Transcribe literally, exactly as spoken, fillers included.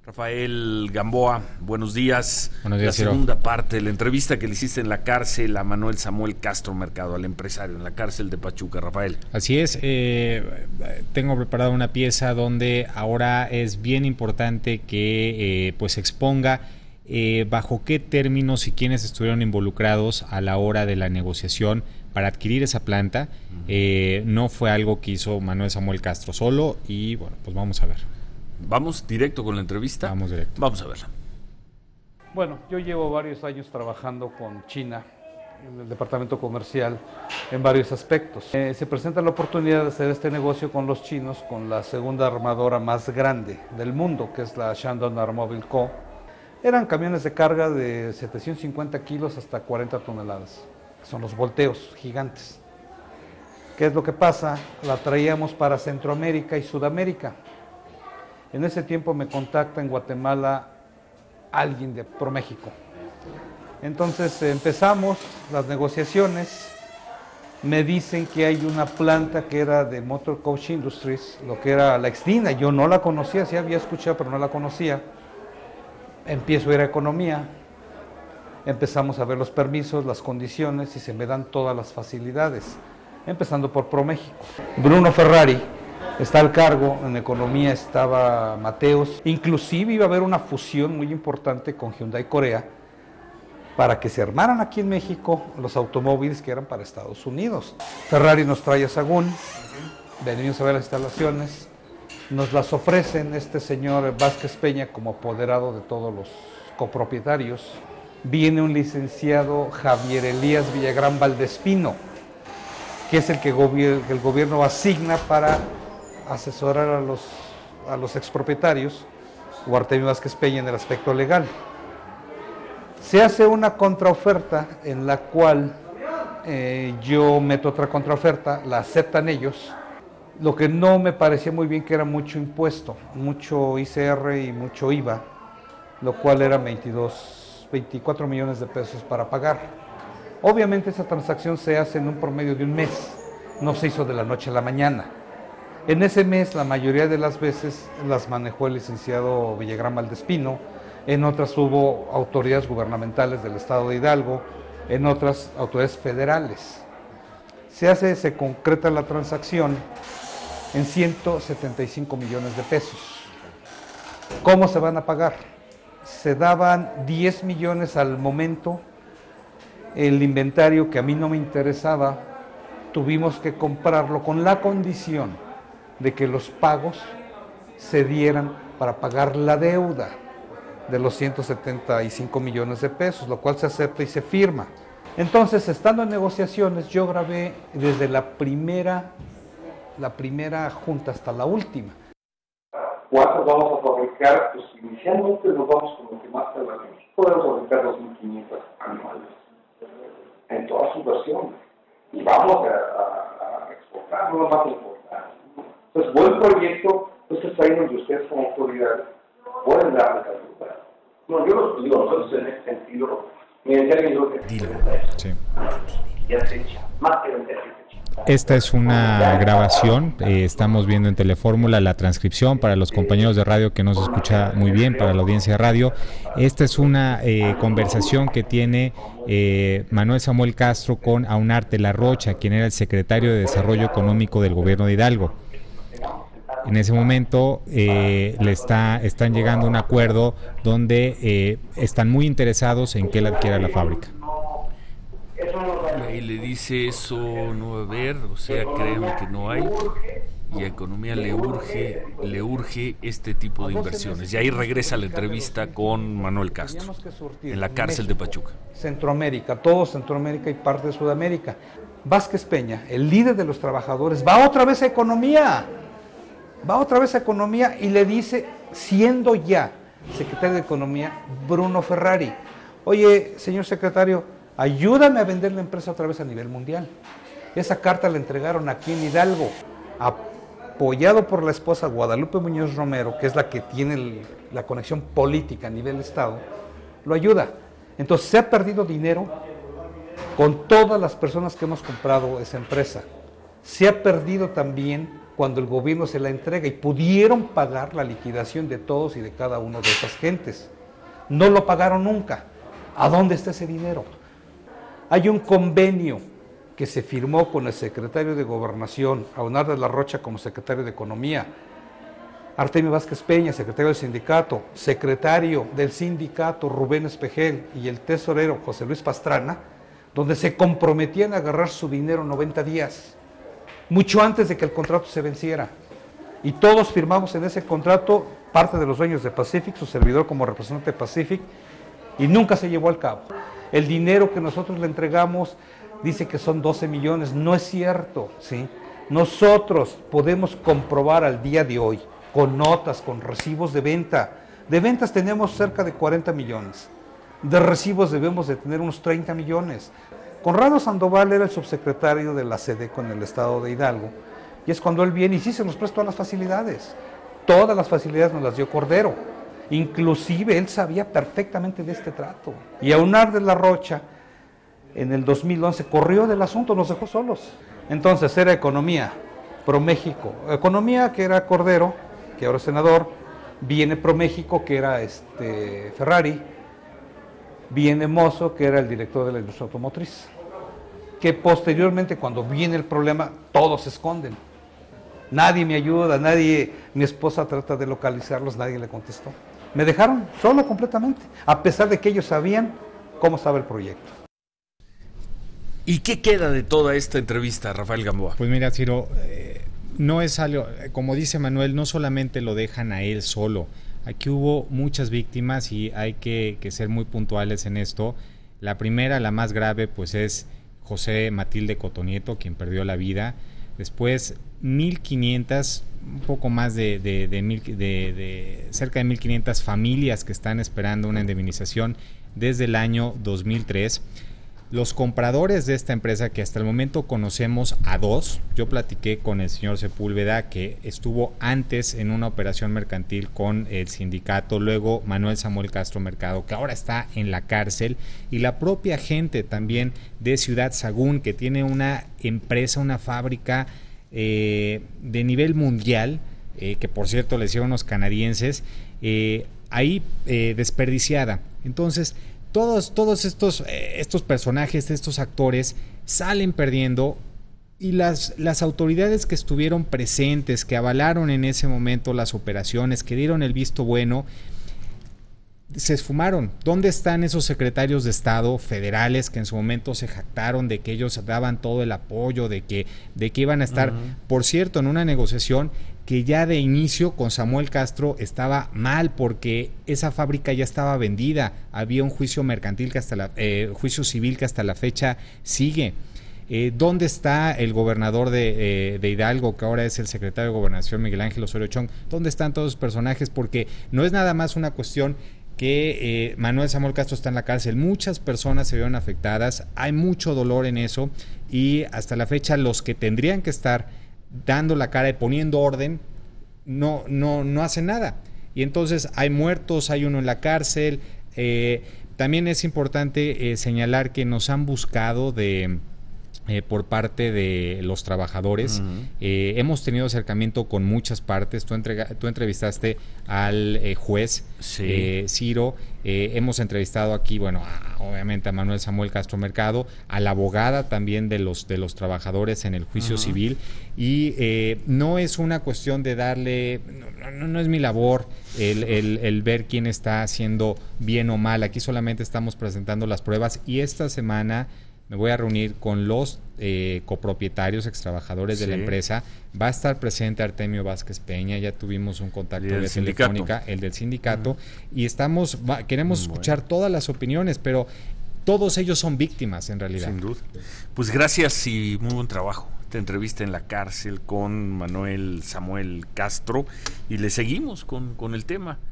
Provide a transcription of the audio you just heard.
Rafael Gamboa, buenos días. Buenos días, La segunda Ciro. parte de la entrevista que le hiciste en la cárcel a Manuel Samuel Castro Mercado, al empresario, en la cárcel de Pachuca, Rafael. Así es, eh, tengo preparada una pieza donde ahora es bien importante que eh, pues exponga eh, bajo qué términos y quiénes estuvieron involucrados a la hora de la negociación para adquirir esa planta. Uh-huh. Eh, no fue algo que hizo Manuel Samuel Castro solo y bueno, pues vamos a ver. ¿Vamos directo con la entrevista? Vamos directo. Vamos a verla. Bueno, yo llevo varios años trabajando con China, en el departamento comercial, en varios aspectos. Eh, se presenta la oportunidad de hacer este negocio con los chinos, con la segunda armadora más grande del mundo, que es la Shandong Automobile Co. Eran camiones de carga de setecientos cincuenta kilos hasta cuarenta toneladas. Son los volteos gigantes. ¿Qué es lo que pasa? La traíamos para Centroamérica y Sudamérica. En ese tiempo me contacta en Guatemala alguien de ProMéxico. Entonces eh, empezamos las negociaciones, me dicen que hay una planta que era de Motor Coach Industries, lo que era la Exdina, yo no la conocía, sí había escuchado pero no la conocía. Empiezo a ir a economía, empezamos a ver los permisos, las condiciones y se me dan todas las facilidades, empezando por ProMéxico. Bruno Ferrari está al cargo, en economía estaba Mateos, inclusive iba a haber una fusión muy importante con Hyundai Corea para que se armaran aquí en México los automóviles que eran para Estados Unidos. Ferrari nos trae a Sagún, venimos a ver las instalaciones, nos las ofrecen este señor Vázquez Peña como apoderado de todos los copropietarios. Viene un licenciado Javier Elías Villagrán Valdespino, que es el que, gobier- que el gobierno asigna para asesorar a los, a los expropietarios, o Artemio Vázquez Peña en el aspecto legal. Se hace una contraoferta en la cual eh, yo meto otra contraoferta, la aceptan ellos, lo que no me parecía muy bien que era mucho impuesto, mucho I C R y mucho I V A, lo cual era veintidós, veinticuatro millones de pesos para pagar. Obviamente esa transacción se hace en un promedio de un mes, no se hizo de la noche a la mañana. En ese mes, la mayoría de las veces las manejó el licenciado Villagrán Valdespino, en otras hubo autoridades gubernamentales del estado de Hidalgo, en otras autoridades federales. Se hace, se concreta la transacción en ciento setenta y cinco millones de pesos. ¿Cómo se van a pagar? Se daban diez millones al momento, el inventario que a mí no me interesaba, tuvimos que comprarlo con la condición de que los pagos se dieran para pagar la deuda de los ciento setenta y cinco millones de pesos, lo cual se acepta y se firma. Entonces, estando en negociaciones, yo grabé desde la primera, la primera junta hasta la última. ¿Cuántos vamos a fabricar? Pues inicialmente nos vamos con lo que más tarda en México. Podemos fabricar dos mil quinientos anuales, en todas sus versiones. Y vamos a, a, a exportar, no nos vamos a importar. Entonces, buen proyecto, pues es ahí donde ustedes como autoridad pueden darle ayuda. No, yo los digo, nosotros en ese sentido, me decía que yo que sí. ya se echa, más que vender. Esta es una grabación, eh, estamos viendo en Telefórmula la transcripción para los compañeros de radio que no se escucha muy bien, para la audiencia de radio. Esta es una eh, conversación que tiene eh, Manuel Samuel Castro con Aunarte La Rocha, quien era el secretario de Desarrollo Económico del gobierno de Hidalgo. En ese momento eh, le está, están llegando a un acuerdo donde eh, están muy interesados en que él adquiera la fábrica. Y ahí le dice eso no va a haber, o sea, créanme que no hay, y a economía le urge, le urge este tipo de inversiones. Y ahí regresa la entrevista con Manuel Castro, en la cárcel de Pachuca. Centroamérica, todo Centroamérica y parte de Sudamérica. Vázquez Peña, el líder de los trabajadores, va otra vez a economía, va otra vez a economía y le dice, siendo ya secretario de Economía, Bruno Ferrari, oye, señor secretario, ayúdame a vender la empresa otra vez a nivel mundial. Esa carta la entregaron aquí en Hidalgo, apoyado por la esposa Guadalupe Muñoz Romero, que es la que tiene el, la conexión política a nivel Estado, lo ayuda. Entonces se ha perdido dinero con todas las personas que hemos comprado esa empresa. Se ha perdido también cuando el gobierno se la entrega y pudieron pagar la liquidación de todos y de cada uno de esas gentes. No lo pagaron nunca. ¿A dónde está ese dinero? Hay un convenio que se firmó con el secretario de Gobernación, Aunar de la Rocha como secretario de Economía, Artemio Vázquez Peña, secretario del sindicato, secretario del sindicato Rubén Espejel y el tesorero José Luis Pastrana, donde se comprometían a agarrar su dinero noventa días, mucho antes de que el contrato se venciera. Y todos firmamos en ese contrato, parte de los dueños de Pacific, su servidor como representante de Pacific, y nunca se llevó al cabo. El dinero que nosotros le entregamos dice que son doce millones, no es cierto, ¿sí? Nosotros podemos comprobar al día de hoy, con notas, con recibos de venta. De ventas tenemos cerca de cuarenta millones, de recibos debemos de tener unos treinta millones. Conrado Sandoval era el subsecretario de la SEDECO en el estado de Hidalgo, y es cuando él viene y sí se nos prestó las facilidades. Todas las facilidades nos las dio Cordero, inclusive él sabía perfectamente de este trato. Y Aunar de la Rocha, en el dos mil once, corrió del asunto, nos dejó solos. Entonces era Economía, ProMéxico, Economía que era Cordero, que ahora es senador, viene ProMéxico, que era este Ferrari, viene Mozo, que era el director de la industria automotriz, que posteriormente, cuando viene el problema, todos se esconden. Nadie me ayuda, nadie, mi esposa trata de localizarlos, nadie le contestó. Me dejaron solo completamente, a pesar de que ellos sabían cómo estaba el proyecto. ¿Y qué queda de toda esta entrevista, Rafael Gamboa? Pues mira, Ciro, eh, no es algo, como dice Manuel, no solamente lo dejan a él solo. Aquí hubo muchas víctimas y hay que, que ser muy puntuales en esto. La primera, la más grave, pues es José Matilde Cotonieto, quien perdió la vida. Después, mil quinientas, un poco más de, de, de, mil, de, de cerca de mil quinientas familias que están esperando una indemnización desde el año dos mil tres. Los compradores de esta empresa, que hasta el momento conocemos a dos, yo platiqué con el señor Sepúlveda, que estuvo antes en una operación mercantil con el sindicato, luego Manuel Samuel Castro Mercado, que ahora está en la cárcel, y la propia gente también de Ciudad Sagún, que tiene una empresa, una fábrica eh, de nivel mundial, eh, que por cierto le hicieron los canadienses, eh, ahí eh, desperdiciada. Entonces, Todos, todos estos, eh, estos personajes, estos actores salen perdiendo, y las, las autoridades que estuvieron presentes, que avalaron en ese momento las operaciones, que dieron el visto bueno, se esfumaron. ¿Dónde están esos secretarios de Estado federales que en su momento se jactaron de que ellos daban todo el apoyo, de que, de que iban a estar, uh-huh. por cierto, en una negociación que ya de inicio con Samuel Castro estaba mal, porque esa fábrica ya estaba vendida, había un juicio mercantil que hasta la, eh, juicio civil que hasta la fecha sigue. Eh, ¿Dónde está el gobernador de, eh, de Hidalgo, que ahora es el secretario de Gobernación, Miguel Ángel Osorio Chong? ¿Dónde están todos los personajes? Porque no es nada más una cuestión que eh, Manuel Samuel Castro está en la cárcel, muchas personas se vieron afectadas, hay mucho dolor en eso, y hasta la fecha los que tendrían que estar dando la cara y poniendo orden no, no, no hacen nada, y entonces hay muertos, hay uno en la cárcel. Eh, también es importante eh, señalar que nos han buscado de Eh, por parte de los trabajadores. Uh-huh. eh, hemos tenido acercamiento con muchas partes. Tú, entrega, tú entrevistaste al eh, juez sí. eh, Ciro, eh, hemos entrevistado aquí, bueno, a, obviamente a Manuel Samuel Castro Mercado, a la abogada también de los de los trabajadores en el juicio uh-huh. civil, y eh, no es una cuestión de darle, no, no, no es mi labor el, el, el ver quién está haciendo bien o mal. Aquí solamente estamos presentando las pruebas, y esta semana me voy a reunir con los eh, copropietarios, extrabajadores sí. de la empresa. Va a estar presente Artemio Vázquez Peña, ya tuvimos un contacto de telefónica, el del sindicato, uh-huh. y estamos va, queremos Muy escuchar bueno. todas las opiniones, pero todos ellos son víctimas en realidad. Sin duda. Pues gracias y muy buen trabajo. Esta entrevista en la cárcel con Manuel Samuel Castro, y le seguimos con, con el tema.